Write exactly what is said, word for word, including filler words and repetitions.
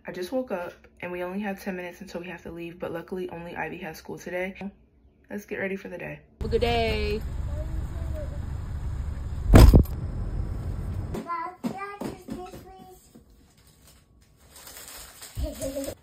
I just woke up and we only have ten minutes until we have to leave, but luckily only Ivy has school today. Let's get ready for the day. Have a good day. Please.